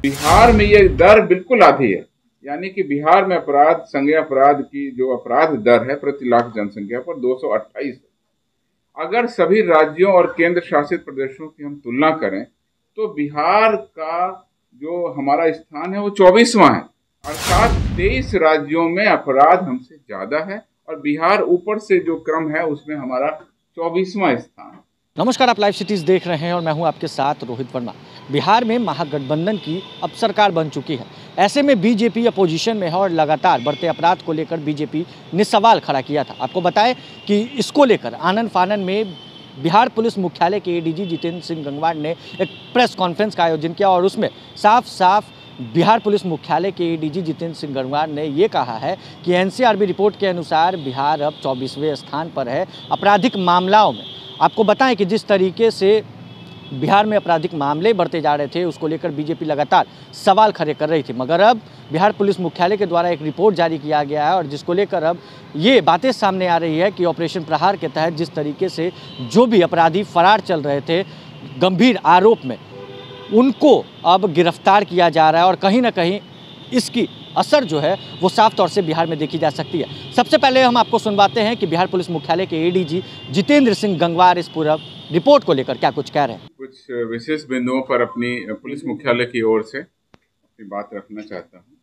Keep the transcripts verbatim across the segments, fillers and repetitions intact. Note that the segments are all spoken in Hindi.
बिहार में ये दर बिल्कुल आधी है, यानी कि बिहार में अपराध संज्ञेय अपराध की जो अपराध दर है प्रति लाख जनसंख्या पर दो सौ अट्ठाईस है। अगर सभी राज्यों और केंद्र शासित प्रदेशों की हम तुलना करें तो बिहार का जो हमारा स्थान है वो चौबीसवां है, अर्थात तेईस राज्यों में अपराध हमसे ज्यादा है और बिहार ऊपर से जो क्रम है उसमें हमारा चौबीसवां स्थान है। नमस्कार, आप लाइव सिटीज देख रहे हैं और मैं हूं आपके साथ रोहित वर्मा। बिहार में महागठबंधन की अब सरकार बन चुकी है। ऐसे में बीजेपी अपोजिशन में है और लगातार बढ़ते अपराध को लेकर बीजेपी ने सवाल खड़ा किया था। आपको बताएं कि इसको लेकर आनन फानन में बिहार पुलिस मुख्यालय के एडीजी जितेंद्र सिंह गंगवार ने एक प्रेस कॉन्फ्रेंस का आयोजन किया और उसमें साफ साफ बिहार पुलिस मुख्यालय के एडीजी जितेंद्र सिंह गंगवार ने ये कहा है कि एनसीआरबी रिपोर्ट के अनुसार बिहार अब चौबीसवें स्थान पर है आपराधिक मामलों में। आपको बताएं कि जिस तरीके से बिहार में आपराधिक मामले बढ़ते जा रहे थे उसको लेकर बीजेपी लगातार सवाल खड़े कर रही थी, मगर अब बिहार पुलिस मुख्यालय के द्वारा एक रिपोर्ट जारी किया गया है और जिसको लेकर अब ये बातें सामने आ रही है कि ऑपरेशन प्रहार के तहत जिस तरीके से जो भी अपराधी फरार चल रहे थे गंभीर आरोप में, उनको अब गिरफ्तार किया जा रहा है और कहीं ना कहीं इसकी असर जो है वो साफ तौर से बिहार में देखी जा सकती है। सबसे पहले हम आपको सुनवाते हैं कि बिहार पुलिस मुख्यालय के एडीजी जितेंद्र सिंह गंगवार इस पूरा रिपोर्ट को लेकर क्या कुछ कह रहे हैं। कुछ विशेष बिंदुओं पर अपनी पुलिस मुख्यालय की ओर से अपनी बात रखना चाहता हूं।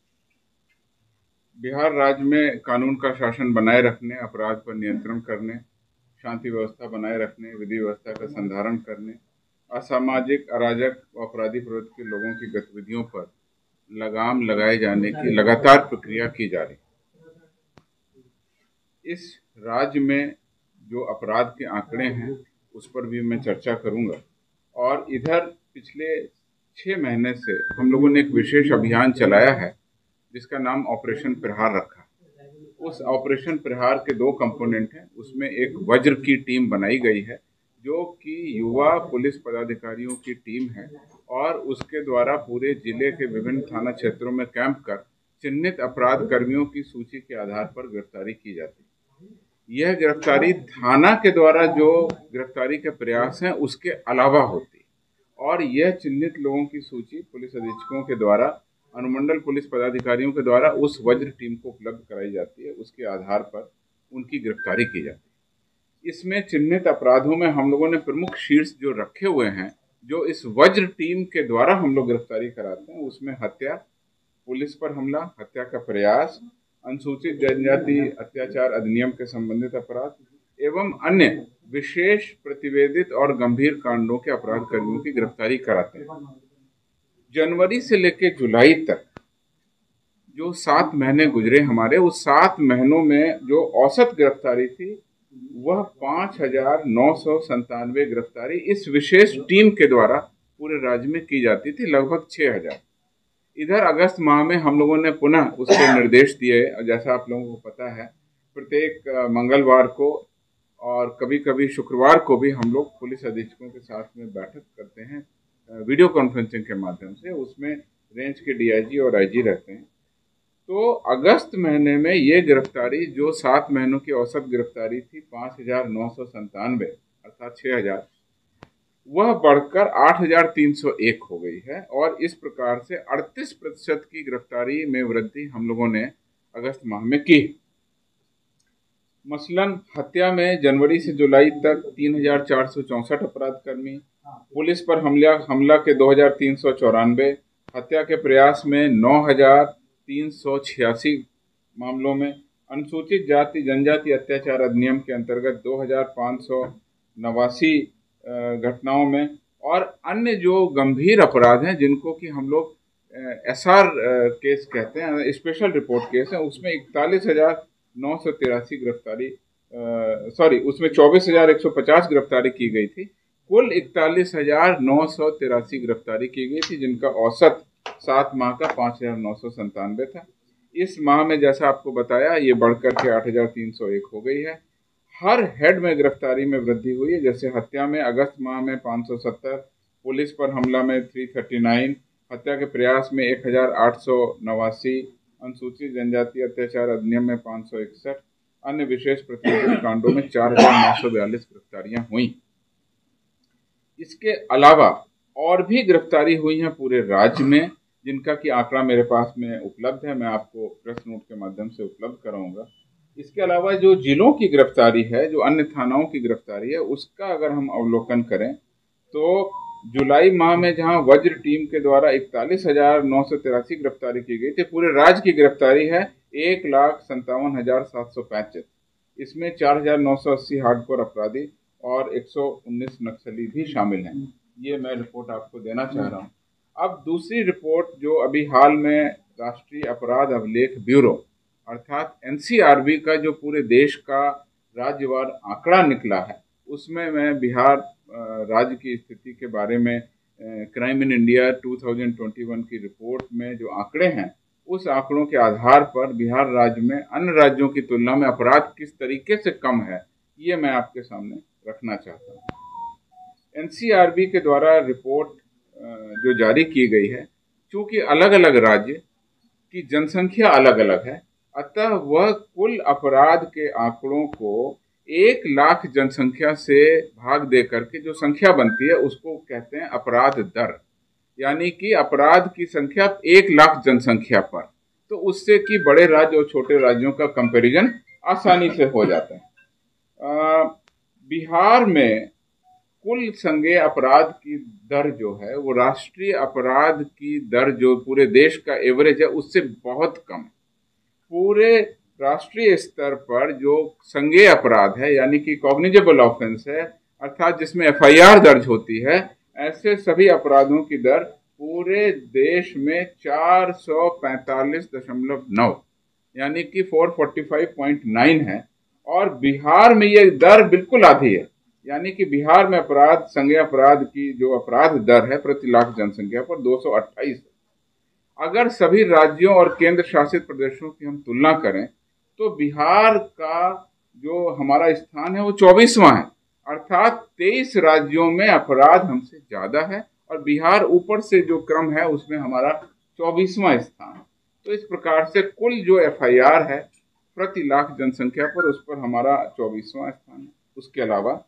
बिहार राज्य में कानून का शासन बनाए रखने, अपराध पर नियंत्रण करने, शांति व्यवस्था बनाए रखने, विधि व्यवस्था का संधारण करने, असामाजिक अराजक व अपराधी प्रवृत्ति के लोगों की गतिविधियों पर लगाम लगाए जाने की लगातार प्रक्रिया की जा रही है। इस राज्य में जो अपराध के आंकड़े हैं उस पर भी मैं चर्चा करूंगा और इधर पिछले छः महीने से हम लोगों ने एक विशेष अभियान चलाया है जिसका नाम ऑपरेशन प्रहार रखा। उस ऑपरेशन प्रहार के दो कंपोनेंट हैं। उसमें एक वज्र की टीम बनाई गई है जो कि युवा पुलिस पदाधिकारियों की टीम है और उसके द्वारा पूरे जिले के विभिन्न थाना क्षेत्रों में कैंप कर चिन्हित अपराध कर्मियों की सूची के आधार पर गिरफ्तारी की जाती है। यह गिरफ्तारी थाना के द्वारा जो गिरफ्तारी के प्रयास हैं उसके अलावा होती है और यह चिन्हित लोगों की सूची पुलिस अधीक्षकों के द्वारा, अनुमंडल पुलिस पदाधिकारियों के द्वारा उस वज्र टीम को उपलब्ध कराई जाती है। उसके आधार पर उनकी गिरफ्तारी की जाती है। इसमें चिन्हित अपराधों में हम लोगों ने प्रमुख शीर्ष जो रखे हुए हैं, जो इस वज्र टीम के द्वारा हम लोग गिरफ्तारी कराते हैं, उसमें हत्या, पुलिस पर हमला, हत्या का प्रयास, अनुसूचित जनजाति अत्याचार अधिनियम के संबंधित अपराध एवं अन्य विशेष प्रतिवेदित और गंभीर कांडों के अपराध कर्मियों की गिरफ्तारी कराते हैं। जनवरी से लेकर जुलाई तक जो सात महीने गुजरे हमारे, उस सात महीनों में जो औसत गिरफ्तारी थी वह पाँच हजार नौ सौ संतानवे गिरफ्तारी इस विशेष टीम के द्वारा पूरे राज्य में की जाती थी, लगभग छः हजार। इधर अगस्त माह में हम लोगों ने पुनः उसके निर्देश दिए। जैसा आप लोगों को पता है, प्रत्येक मंगलवार को और कभी कभी शुक्रवार को भी हम लोग पुलिस अधीक्षकों के साथ में बैठक करते हैं वीडियो कॉन्फ्रेंसिंग के माध्यम से। उसमें रेंज के डीआईजी और आईजी रहते हैं। तो अगस्त महीने में ये गिरफ्तारी जो सात महीनों की औसत गिरफ्तारी थी पाँच हजार नौ सौ संतानवे अर्थात छः हजार, वह बढ़कर आठ हजार तीन सौ एक हो गई है और इस प्रकार से अड़तीस प्रतिशत की गिरफ्तारी में वृद्धि हम लोगों ने अगस्त माह में की। मसलन हत्या में जनवरी से जुलाई तक तीन हजार चार सौ चौंसठ अपराध कर्मी, पुलिस पर हमला हमला के दो हजार तीन सौ चौरानवे, हत्या के प्रयास में नौ हजार तीन सौ छियासी मामलों में, अनुसूचित जाति जनजाति अत्याचार अधिनियम के अंतर्गत दो हजार पाँच सौ नवासी घटनाओं में और अन्य जो गंभीर अपराध हैं जिनको कि हम लोग एस आर केस कहते हैं, स्पेशल रिपोर्ट केस है, उसमें इकतालीस हजार नौ सौ तिरासी गिरफ्तारी सॉरी उसमें चौबीस हजार एक सौ पचास गिरफ्तारी की गई थी। कुल इकतालीस हजार नौ सौ तिरासी गिरफ्तारी की गई थी जिनका औसत सात माह का पाँच हजार नौ सौ संतानवे था। इस माह में जैसा आपको बताया ये बढ़कर के आठ हजार तीन सौ एक हो गई है। हर हेड में गिरफ्तारी में वृद्धि हुई है। जैसे हत्या में अगस्त माह में पाँच सौ सत्तर, पुलिस पर हमला में तीन सौ उनतालीस, हत्या के प्रयास में एक हजार आठ सौ नवासी, अनुसूचित जनजाति अत्याचार अधिनियम में पाँच सौ इकसठ, अन्य विशेष प्रतिवेदित कांडों में चार हजार नौ सौ बयालीस गिरफ्तारियां हुई। इसके अलावा और भी गिरफ्तारी हुई हैं पूरे राज्य में, जिनका कि आंकड़ा मेरे पास में उपलब्ध है, मैं आपको प्रेस नोट के माध्यम से उपलब्ध कराऊंगा। इसके अलावा जो जिलों की गिरफ्तारी है, जो अन्य थानाओं की गिरफ्तारी है, उसका अगर हम अवलोकन करें तो जुलाई माह में जहां वज्र टीम के द्वारा इकतालीस हजार नौ सौ तिरासी गिरफ्तारी की गई थी, पूरे राज्य की गिरफ्तारी है एक लाख संतावन हजार सात सौ पैंतीस। इसमें चार हजार नौ सौ अस्सी हार्डकोर अपराधी और एक सौ उन्नीस नक्सली भी शामिल हैं। ये मैं रिपोर्ट आपको देना चाह रहा हूँ। अब दूसरी रिपोर्ट जो अभी हाल में राष्ट्रीय अपराध अभिलेख ब्यूरो अर्थात एन सी आर बी का जो पूरे देश का राज्यवार आंकड़ा निकला है, उसमें मैं बिहार राज्य की स्थिति के बारे में क्राइम इन इंडिया दो हज़ार इक्कीस की रिपोर्ट में जो आंकड़े हैं, उस आंकड़ों के आधार पर बिहार राज्य में अन्य राज्यों की तुलना में अपराध किस तरीके से कम है, ये मैं आपके सामने रखना चाहता हूँ। एन सी आर बी के द्वारा रिपोर्ट जो जारी की गई है, चूंकि अलग अलग राज्य की जनसंख्या अलग अलग है, अतः वह कुल अपराध के आंकड़ों को एक लाख जनसंख्या से भाग दे करके जो संख्या बनती है उसको कहते हैं अपराध दर, यानी कि अपराध की संख्या एक लाख जनसंख्या पर। तो उससे कि बड़े राज्य और छोटे राज्यों का कंपैरिजन आसानी से हो जाता है। आ, बिहार में कुल संज्ञेय अपराध की दर जो है वो राष्ट्रीय अपराध की दर जो पूरे देश का एवरेज है उससे बहुत कम है। पूरे राष्ट्रीय स्तर पर जो संज्ञेय अपराध है यानी कि कॉग्निजेबल ऑफेंस है, अर्थात जिसमें एफ आई आर दर्ज होती है, ऐसे सभी अपराधों की दर पूरे देश में चार सौ पैंतालीस दशमलव नौ यानी कि चार सौ पैंतालीस पॉइंट नौ है, और बिहार में ये दर बिल्कुल आधी है, यानी कि बिहार में अपराध संज्ञेय अपराध की जो अपराध दर है प्रति लाख जनसंख्या पर दो सौ अट्ठाईस। अगर सभी राज्यों और केंद्र शासित प्रदेशों की हम तुलना करें तो बिहार का जो हमारा स्थान है वो चौबीसवां है, अर्थात तेईस राज्यों में अपराध हमसे ज्यादा है और बिहार ऊपर से जो क्रम है उसमें हमारा चौबीसवां स्थान। तो इस प्रकार से कुल जो एफ आई आर है प्रति लाख जनसंख्या पर, उस पर हमारा चौबीसवां स्थान है। उसके अलावा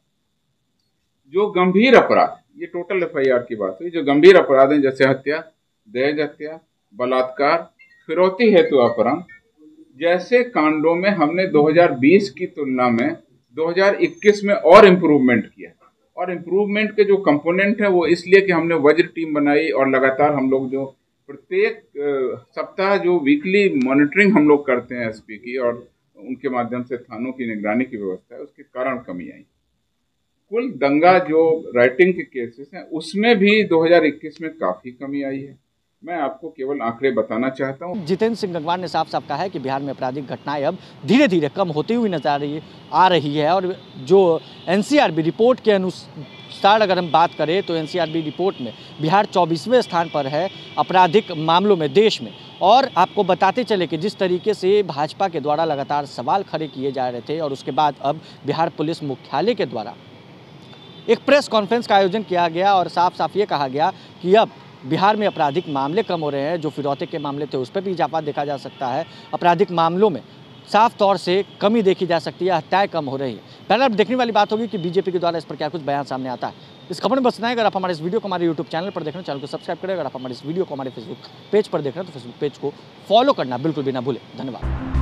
जो गंभीर अपराध, ये टोटल एफ आई आर की बात हुई, जो गंभीर अपराध हैं जैसे हत्या, दहेज हत्या, बलात्कार, फिरौती हेतु अपहरण जैसे कांडों में हमने दो हज़ार बीस की तुलना में दो हज़ार इक्कीस में और इम्प्रूवमेंट किया। और इम्प्रूवमेंट के जो कंपोनेंट है वो इसलिए कि हमने वज्र टीम बनाई और लगातार हम लोग जो प्रत्येक सप्ताह जो वीकली मॉनिटरिंग हम लोग करते हैं एस पी की और उनके माध्यम से थानों की निगरानी की व्यवस्था है, उसके कारण कमी आई। कुल दंगा जो राइटिंग के केसेस हैं उसमें भी दो हज़ार इक्कीस में काफ़ी कमी आई है। मैं आपको केवल आंकड़े बताना चाहता हूं। जितेंद्र सिंह गंगवार ने साफ साफ कहा है कि बिहार में आपराधिक घटनाएं अब धीरे धीरे कम होती हुई नजर आ रही है आ रही है और जो N C R B report के अनुसार अगर हम बात करें तो N C R B report में बिहार चौबीसवें स्थान पर है आपराधिक मामलों में देश में। और आपको बताते चले कि जिस तरीके से भाजपा के द्वारा लगातार सवाल खड़े किए जा रहे थे और उसके बाद अब बिहार पुलिस मुख्यालय के द्वारा एक प्रेस कॉन्फ्रेंस का आयोजन किया गया और साफ साफ ये कहा गया कि अब बिहार में आपराधिक मामले कम हो रहे हैं, जो फिरौती के मामले थे उस पर भी इजाफा देखा जा सकता है। आपराधिक मामलों में साफ तौर से कमी देखी जा सकती है, हत्याएं कम हो रही है। पहले अब देखने वाली बात होगी कि बीजेपी के द्वारा इस पर क्या कुछ बयान सामने आता है। इस खबर में बस इतना है। अगर आप हमारे इस वीडियो को हमारे यूट्यूब चैनल पर देख रहे हैं, चैनल को सब्सक्राइब करें। अगर आप हमारे इस वीडियो को हमारे फेसबुक पेज पर देख रहे हैं तो फेसबुक पेज को फॉलो करना बिल्कुल भी ना भूलें। धन्यवाद।